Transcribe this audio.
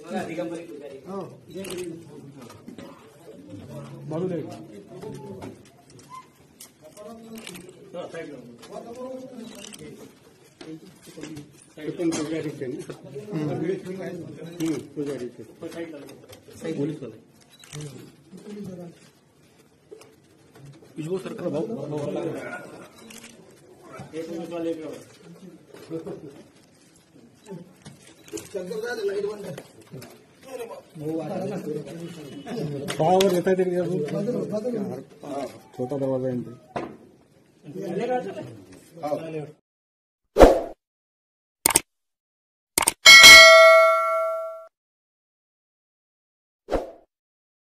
सरकार भाऊ पावर येता तरी छोटा दरवाजा आहे